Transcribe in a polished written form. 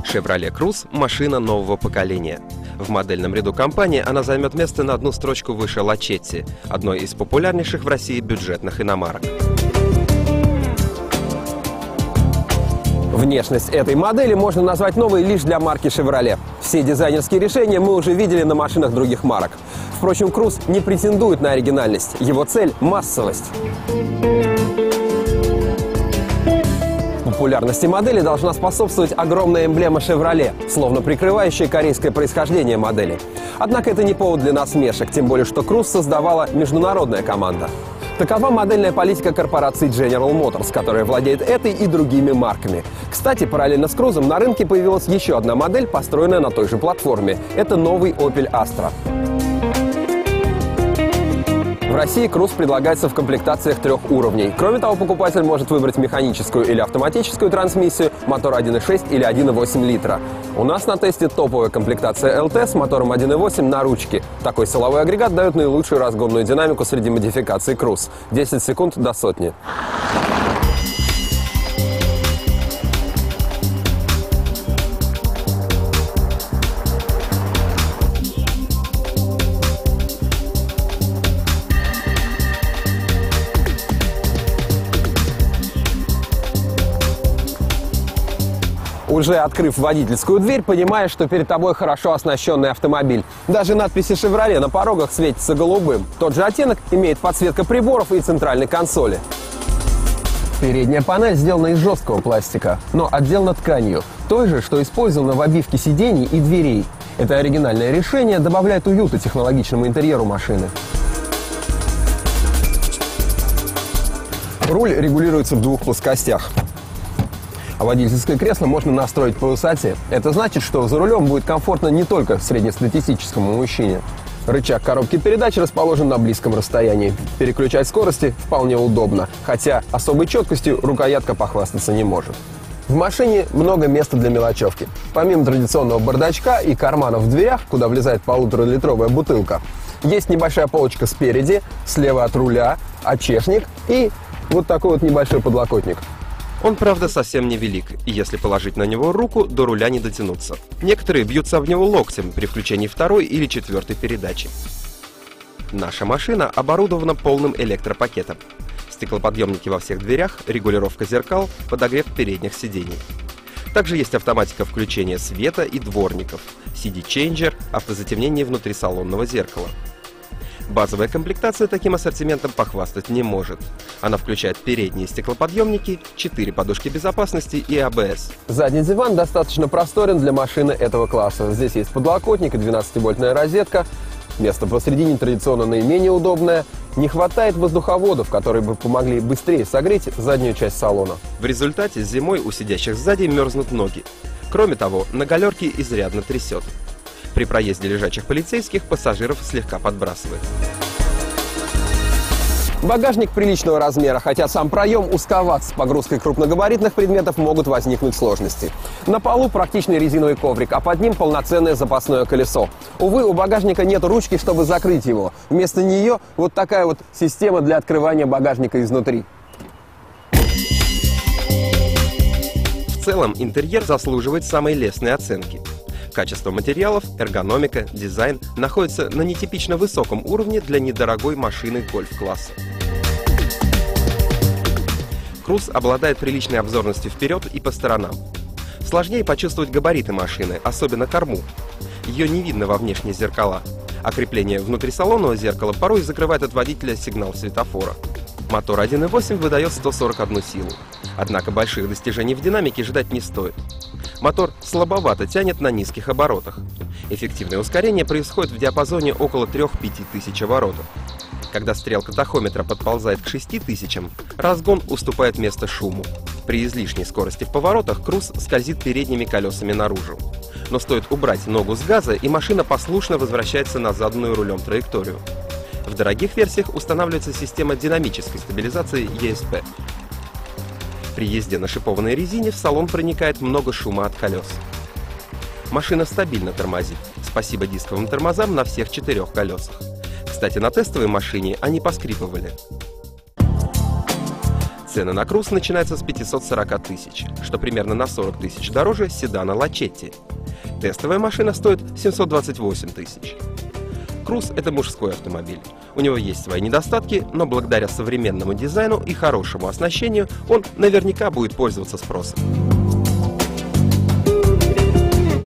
Chevrolet Cruze – машина нового поколения. В модельном ряду компании она займет место на одну строчку выше Lachetti, одной из популярнейших в России бюджетных иномарок. Внешность этой модели можно назвать новой лишь для марки Chevrolet. Все дизайнерские решения мы уже видели на машинах других марок. Впрочем, Cruze не претендует на оригинальность. Его цель – массовость. Популярности модели должна способствовать огромная эмблема Chevrolet, словно прикрывающая корейское происхождение модели. Однако это не повод для насмешек, тем более что Cruze создавала международная команда. Такова модельная политика корпорации General Motors, которая владеет этой и другими марками. Кстати, параллельно с Cruze на рынке появилась еще одна модель, построенная на той же платформе. Это новый Opel Astra. В России Cruze предлагается в комплектациях 3 уровней. Кроме того, покупатель может выбрать механическую или автоматическую трансмиссию, мотор 1.6 или 1.8 литра. У нас на тесте топовая комплектация LT с мотором 1.8 на ручке. Такой силовой агрегат дает наилучшую разгонную динамику среди модификаций Cruze. 10 секунд до сотни. Уже открыв водительскую дверь, понимаешь, что перед тобой хорошо оснащенный автомобиль. Даже надписи Chevrolet на порогах светятся голубым. Тот же оттенок имеет подсветка приборов и центральной консоли. Передняя панель сделана из жесткого пластика, но отделана тканью, той же, что использована в обивке сидений и дверей. Это оригинальное решение добавляет уюта технологичному интерьеру машины. Руль регулируется в 2 плоскостях. А водительское кресло можно настроить по высоте. Это значит, что за рулем будет комфортно не только среднестатистическому мужчине. Рычаг коробки передач расположен на близком расстоянии. Переключать скорости вполне удобно, хотя особой четкостью рукоятка похвастаться не может. В машине много места для мелочевки. Помимо традиционного бардачка и карманов в дверях, куда влезает 1,5-литровая бутылка, есть небольшая полочка спереди, слева от руля, очешник и вот такой вот небольшой подлокотник. Он, правда, совсем невелик, и если положить на него руку, до руля не дотянуться. Некоторые бьются об него локтем при включении 2-й или 4-й передачи. Наша машина оборудована полным электропакетом. Стеклоподъемники во всех дверях, регулировка зеркал, подогрев передних сидений. Также есть автоматика включения света и дворников, CD-чейнджер, автозатемнение внутрисалонного зеркала. Базовая комплектация таким ассортиментом похвастать не может. Она включает передние стеклоподъемники, 4 подушки безопасности и ABS. Задний диван достаточно просторен для машины этого класса. Здесь есть подлокотник и 12-вольтная розетка. Место посередине традиционно наименее удобное. Не хватает воздуховодов, которые бы помогли быстрее согреть заднюю часть салона. В результате зимой у сидящих сзади мерзнут ноги. Кроме того, на галерке изрядно трясет. При проезде лежачих полицейских пассажиров слегка подбрасывает. Багажник приличного размера, хотя сам проем узковат. С погрузкой крупногабаритных предметов могут возникнуть сложности. На полу практичный резиновый коврик, а под ним полноценное запасное колесо. Увы, у багажника нет ручки, чтобы закрыть его. Вместо нее вот такая вот система для открывания багажника изнутри. В целом, интерьер заслуживает самой лестной оценки. Качество материалов, эргономика, дизайн находятся на нетипично высоком уровне для недорогой машины гольф-класса. Cruze обладает приличной обзорностью вперед и по сторонам. Сложнее почувствовать габариты машины, особенно корму. Ее не видно во внешние зеркала, а крепление внутрисалонного зеркала порой закрывает от водителя сигнал светофора. Мотор 1.8 выдает 141 силу, однако больших достижений в динамике ждать не стоит. Мотор слабовато тянет на низких оборотах. Эффективное ускорение происходит в диапазоне около 3-5 тысяч оборотов. Когда стрелка тахометра подползает к 6000, разгон уступает место шуму. При излишней скорости в поворотах Cruze скользит передними колесами наружу. Но стоит убрать ногу с газа, и машина послушно возвращается на заданную рулем траекторию. В дорогих версиях устанавливается система динамической стабилизации ESP. При езде на шипованной резине в салон проникает много шума от колес. Машина стабильно тормозит, спасибо дисковым тормозам на всех 4 колесах. Кстати, на тестовой машине они поскрипывали. Цены на Круз начинаются с 540 тысяч, что примерно на 40 тысяч дороже седана Лачетти. Тестовая машина стоит 728 тысяч. Круз – это мужской автомобиль. У него есть свои недостатки, но благодаря современному дизайну и хорошему оснащению он наверняка будет пользоваться спросом.